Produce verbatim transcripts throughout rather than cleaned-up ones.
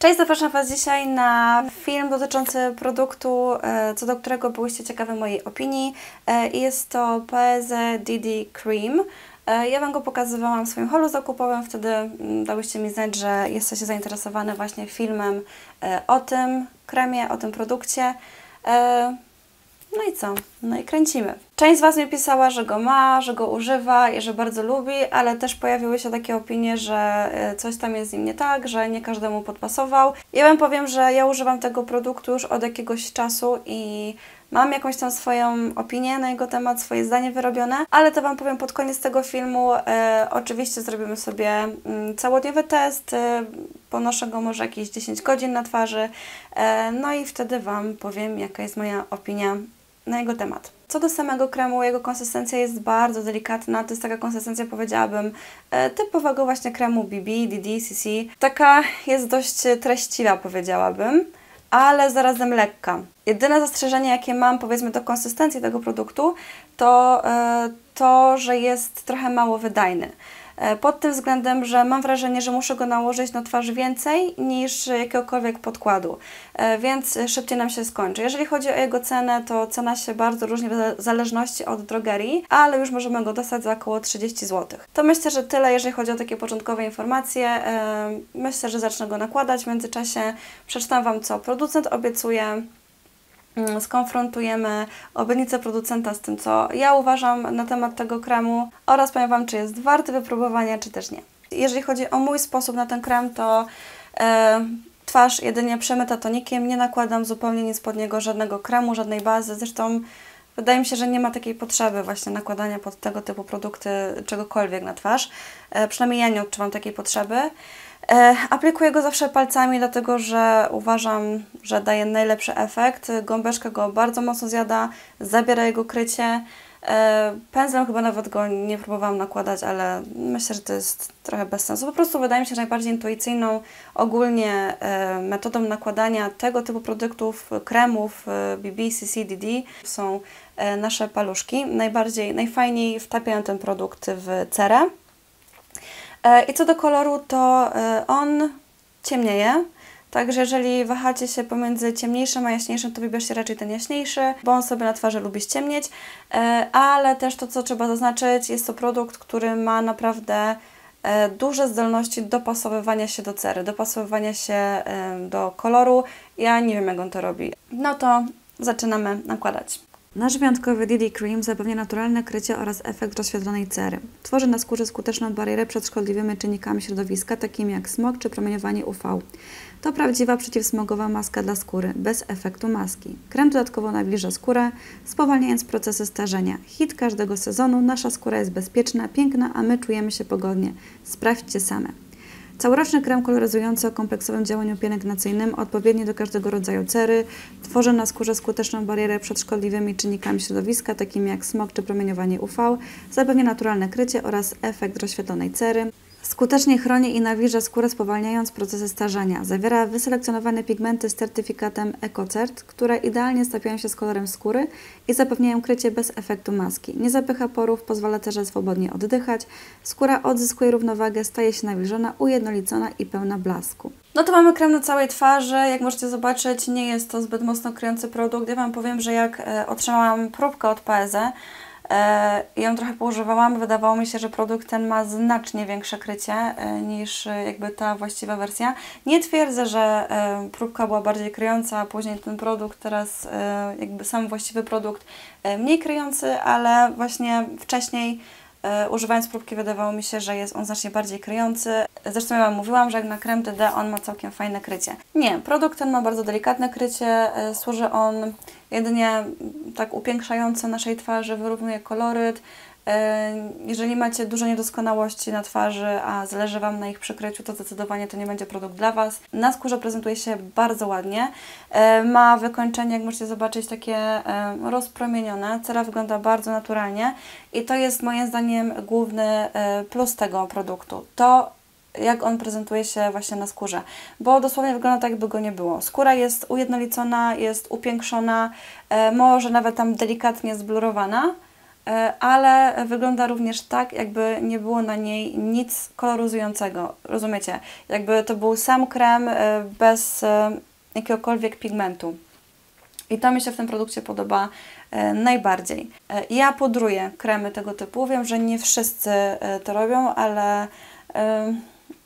Cześć, zapraszam Was dzisiaj na film dotyczący produktu, co do którego byłyście ciekawe mojej opinii. Jest to P S E D D Cream. Ja Wam go pokazywałam w swoim holu zakupowym, wtedy dałyście mi znać, że jesteście zainteresowane właśnie filmem o tym kremie, o tym produkcie. No i co? No i kręcimy. Część z Was mi pisała, że go ma, że go używa i że bardzo lubi, ale też pojawiły się takie opinie, że coś tam jest z nim nie tak, że nie każdemu podpasował. Ja Wam powiem, że ja używam tego produktu już od jakiegoś czasu i mam jakąś tam swoją opinię na jego temat, swoje zdanie wyrobione, ale to Wam powiem pod koniec tego filmu. E, oczywiście zrobimy sobie mm, całodniowy test, e, ponoszę go może jakieś dziesięć godzin na twarzy, e, no i wtedy Wam powiem, jaka jest moja opinia na jego temat. Co do samego kremu, jego konsystencja jest bardzo delikatna, to jest taka konsystencja, powiedziałabym, e, typowego właśnie kremu B B, D D, C C. Taka jest dość treściwa, powiedziałabym, ale zarazem lekka. Jedyne zastrzeżenie, jakie mam, powiedzmy, do konsystencji tego produktu, to e, to, że jest trochę mało wydajny. E, pod tym względem, że mam wrażenie, że muszę go nałożyć na twarz więcej niż jakiegokolwiek podkładu, e, więc szybciej nam się skończy. Jeżeli chodzi o jego cenę, to cena się bardzo różni w zależności od drogerii, ale już możemy go dostać za około trzydzieści złotych. To myślę, że tyle, jeżeli chodzi o takie początkowe informacje. E, myślę, że zacznę go nakładać. W międzyczasie przeczytam Wam, co producent obiecuje. Skonfrontujemy obietnicę producenta z tym, co ja uważam na temat tego kremu oraz powiem Wam, czy jest warty wypróbowania, czy też nie. Jeżeli chodzi o mój sposób na ten krem, to e, twarz jedynie przemyta tonikiem, nie nakładam zupełnie nic pod niego, żadnego kremu, żadnej bazy. Zresztą wydaje mi się, że nie ma takiej potrzeby właśnie nakładania pod tego typu produkty czegokolwiek na twarz. E, przynajmniej ja nie odczuwam takiej potrzeby. E, aplikuję go zawsze palcami, dlatego że uważam, że daje najlepszy efekt. Gąbeczka go bardzo mocno zjada, zabiera jego krycie. E, pędzlem chyba nawet go nie próbowałam nakładać, ale myślę, że to jest trochę bez sensu. Po prostu wydaje mi się, że najbardziej intuicyjną ogólnie e, metodą nakładania tego typu produktów, kremów e, B B, C C, D D są e, nasze paluszki. Najbardziej, najfajniej wtapiają ten produkt w cerę. I co do koloru, to on ciemnieje, także jeżeli wahacie się pomiędzy ciemniejszym a jaśniejszym, to wybierzcie raczej ten jaśniejszy, bo on sobie na twarzy lubi ściemnieć, ale też to, co trzeba zaznaczyć, jest to produkt, który ma naprawdę duże zdolności dopasowywania się do cery, dopasowywania się do koloru. Ja nie wiem, jak on to robi. No to zaczynamy nakładać. Nasz wyjątkowy D D Cream zapewnia naturalne krycie oraz efekt rozświetlonej cery. Tworzy na skórze skuteczną barierę przed szkodliwymi czynnikami środowiska, takimi jak smog czy promieniowanie U V. To prawdziwa przeciwsmogowa maska dla skóry, bez efektu maski. Krem dodatkowo nawilża skórę, spowalniając procesy starzenia. Hit każdego sezonu, nasza skóra jest bezpieczna, piękna, a my czujemy się pogodnie. Sprawdźcie same. Całoroczny krem koloryzujący o kompleksowym działaniu pielęgnacyjnym, odpowiedni do każdego rodzaju cery, tworzy na skórze skuteczną barierę przed szkodliwymi czynnikami środowiska, takimi jak smog czy promieniowanie U V, zapewnia naturalne krycie oraz efekt rozświetlonej cery. Skutecznie chroni i nawilża skórę, spowalniając procesy starzenia. Zawiera wyselekcjonowane pigmenty z certyfikatem EcoCert, które idealnie stapiają się z kolorem skóry i zapewniają krycie bez efektu maski. Nie zapycha porów, pozwala cerze swobodnie oddychać. Skóra odzyskuje równowagę, staje się nawilżona, ujednolicona i pełna blasku. No to mamy krem na całej twarzy. Jak możecie zobaczyć, nie jest to zbyt mocno kryjący produkt. Ja Wam powiem, że jak e, otrzymałam próbkę od P S E, i ją trochę poużywałam, wydawało mi się, że produkt ten ma znacznie większe krycie niż jakby ta właściwa wersja. Nie twierdzę, że próbka była bardziej kryjąca, a później ten produkt, teraz jakby sam właściwy produkt mniej kryjący, ale właśnie wcześniej używając próbki wydawało mi się, że jest on znacznie bardziej kryjący. Zresztą ja Wam mówiłam, że jak na krem D D on ma całkiem fajne krycie. Nie, produkt ten ma bardzo delikatne krycie, służy on jedynie tak upiększająco naszej twarzy, wyrównuje koloryt. Jeżeli macie dużo niedoskonałości na twarzy, a zależy Wam na ich przykryciu, to zdecydowanie to nie będzie produkt dla Was. Na skórze prezentuje się bardzo ładnie. Ma wykończenie, jak możecie zobaczyć, takie rozpromienione. Cera wygląda bardzo naturalnie i to jest moim zdaniem główny plus tego produktu. To jak on prezentuje się właśnie na skórze, bo dosłownie wygląda tak, jakby go nie było. Skóra jest ujednolicona, jest upiększona, może nawet tam delikatnie zblurowana, ale wygląda również tak, jakby nie było na niej nic koloryzującego, rozumiecie? Jakby to był sam krem bez jakiegokolwiek pigmentu. I to mi się w tym produkcie podoba e, najbardziej. E, ja pudruję kremy tego typu. Wiem, że nie wszyscy e, to robią, ale e,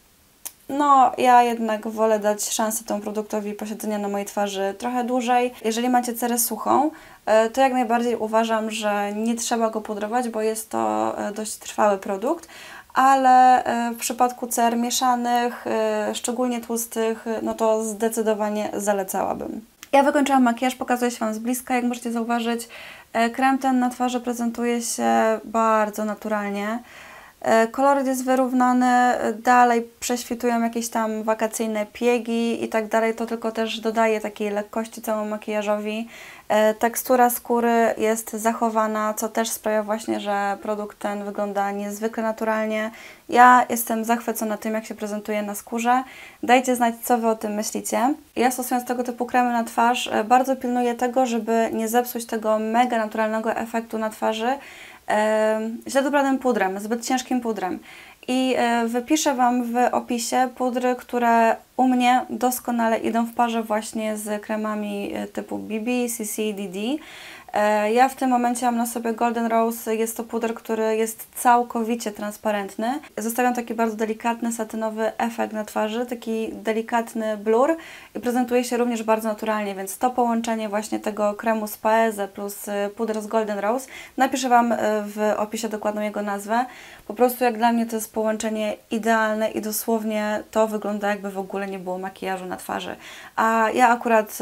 no, ja jednak wolę dać szansę temu produktowi posiedzenia na mojej twarzy trochę dłużej. Jeżeli macie cerę suchą, e, to jak najbardziej uważam, że nie trzeba go pudrować, bo jest to e, dość trwały produkt. Ale e, w przypadku cer mieszanych, e, szczególnie tłustych, no to zdecydowanie zalecałabym. Ja wykończyłam makijaż, pokazuję się Wam z bliska, jak możecie zauważyć. Krem ten na twarzy prezentuje się bardzo naturalnie. Koloryt jest wyrównany, dalej prześwitują jakieś tam wakacyjne piegi i tak dalej. To tylko też dodaje takiej lekkości całemu makijażowi. Tekstura skóry jest zachowana, co też sprawia właśnie, że produkt ten wygląda niezwykle naturalnie. Ja jestem zachwycona tym, jak się prezentuje na skórze. Dajcie znać, co Wy o tym myślicie. Ja, stosując tego typu kremy na twarz, bardzo pilnuję tego, żeby nie zepsuć tego mega naturalnego efektu na twarzy źle dobranym pudrem, zbyt ciężkim pudrem. I wypiszę Wam w opisie pudry, które u mnie doskonale idą w parze właśnie z kremami typu B B, C C, D D. Ja w tym momencie mam na sobie Golden Rose, jest to puder, który jest całkowicie transparentny. Zostawiam taki bardzo delikatny, satynowy efekt na twarzy, taki delikatny blur i prezentuje się również bardzo naturalnie, więc to połączenie właśnie tego kremu z Paese plus puder z Golden Rose, napiszę Wam w opisie dokładną jego nazwę. Po prostu jak dla mnie to jest połączenie idealne i dosłownie to wygląda, jakby w ogóle nie było makijażu na twarzy. A ja akurat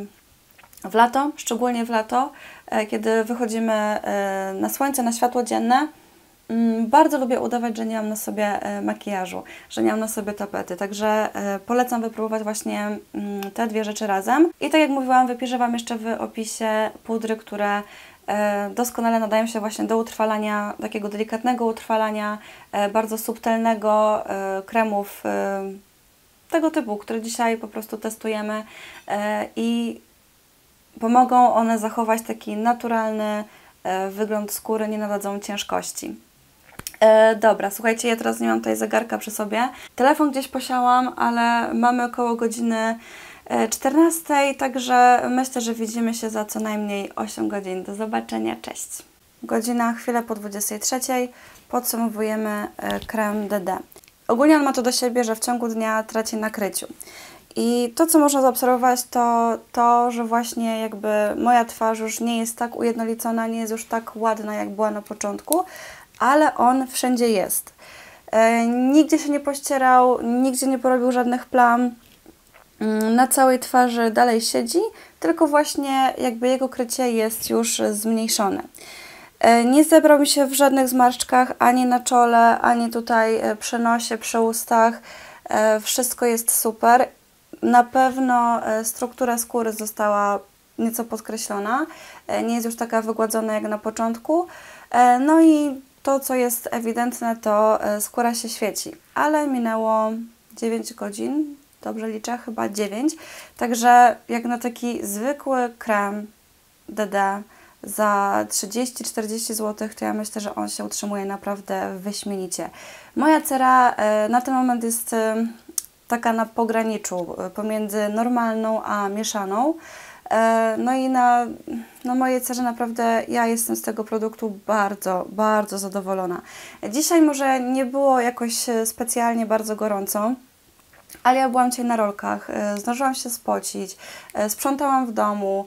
w lato, szczególnie w lato, kiedy wychodzimy na słońce, na światło dzienne, bardzo lubię udawać, że nie mam na sobie makijażu, że nie mam na sobie tapety, także polecam wypróbować właśnie te dwie rzeczy razem. I tak jak mówiłam, wypiszę Wam jeszcze w opisie pudry, które doskonale nadają się właśnie do utrwalania, takiego delikatnego utrwalania, bardzo subtelnego, kremów tego typu, które dzisiaj po prostu testujemy i pomogą one zachować taki naturalny e, wygląd skóry, nie nadadzą ciężkości. E, dobra, słuchajcie, ja teraz nie mam tutaj zegarka przy sobie. Telefon gdzieś posiałam, ale mamy około godziny czternastej, także myślę, że widzimy się za co najmniej osiem godzin. Do zobaczenia, cześć! Godzina chwilę po dwudziestej trzeciej, podsumowujemy e, krem D D. Ogólnie on ma to do siebie, że w ciągu dnia traci na kryciu. I to, co można zaobserwować, to to, że właśnie jakby moja twarz już nie jest tak ujednolicona, nie jest już tak ładna, jak była na początku, ale on wszędzie jest. E, nigdzie się nie pościerał, nigdzie nie porobił żadnych plam, na całej twarzy dalej siedzi, tylko właśnie jakby jego krycie jest już zmniejszone. E, nie zebrał mi się w żadnych zmarszczkach, ani na czole, ani tutaj przy nosie, przy ustach. E, wszystko jest super. Na pewno struktura skóry została nieco podkreślona, nie jest już taka wygładzona jak na początku. No i to, co jest ewidentne, to skóra się świeci, ale minęło dziewięć godzin, dobrze liczę, chyba dziewięć, także jak na taki zwykły krem D D za trzydzieści czterdzieści złotych, to ja myślę, że on się utrzymuje naprawdę wyśmienicie. Moja cera na ten moment jest taka na pograniczu pomiędzy normalną a mieszaną. No i na, na mojej cerze naprawdę ja jestem z tego produktu bardzo, bardzo zadowolona. Dzisiaj może nie było jakoś specjalnie bardzo gorąco, ale ja byłam dzisiaj na rolkach, zdążyłam się spocić, sprzątałam w domu,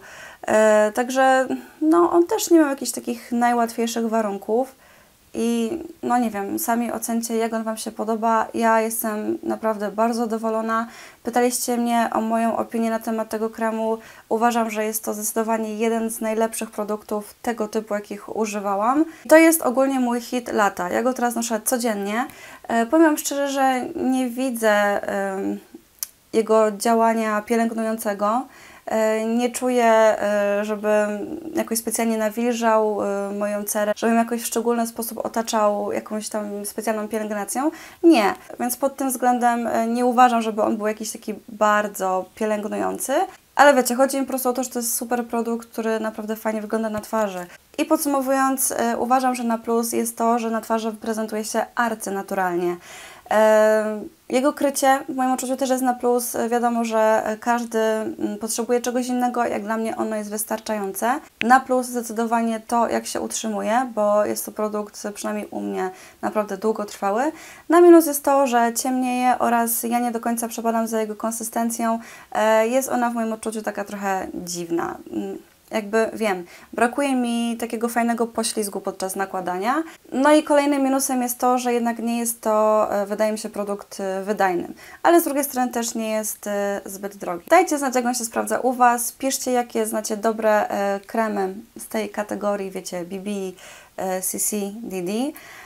także no, on też nie miał jakichś takich najłatwiejszych warunków. I no nie wiem, sami ocencie, jak on Wam się podoba. Ja jestem naprawdę bardzo zadowolona. Pytaliście mnie o moją opinię na temat tego kremu. Uważam, że jest to zdecydowanie jeden z najlepszych produktów tego typu, jakich używałam. To jest ogólnie mój hit lata. Ja go teraz noszę codziennie. E, powiem szczerze, że nie widzę e, jego działania pielęgnującego. Nie czuję, żebym jakoś specjalnie nawilżał moją cerę, żebym jakoś w szczególny sposób otaczał jakąś tam specjalną pielęgnacją. Nie, więc pod tym względem nie uważam, żeby on był jakiś taki bardzo pielęgnujący. Ale wiecie, chodzi mi po prostu o to, że to jest super produkt, który naprawdę fajnie wygląda na twarzy. I podsumowując, y, uważam, że na plus jest to, że na twarzy prezentuje się arcynaturalnie. Jego krycie w moim odczuciu też jest na plus. Wiadomo, że każdy potrzebuje czegoś innego, jak dla mnie ono jest wystarczające. Na plus zdecydowanie to, jak się utrzymuje, bo jest to produkt, przynajmniej u mnie, naprawdę długotrwały. Na minus jest to, że ciemnieje oraz ja nie do końca przepadam za jego konsystencją. Jest ona w moim odczuciu taka trochę dziwna. Jakby wiem, brakuje mi takiego fajnego poślizgu podczas nakładania. No i kolejnym minusem jest to, że jednak nie jest to, wydaje mi się, produkt wydajny. Ale z drugiej strony też nie jest zbyt drogi. Dajcie znać, jak on się sprawdza u Was. Piszcie, jakie znacie dobre kremy z tej kategorii, wiecie, B B, C C, D D.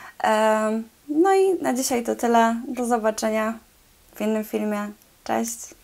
No i na dzisiaj to tyle. Do zobaczenia w innym filmie. Cześć!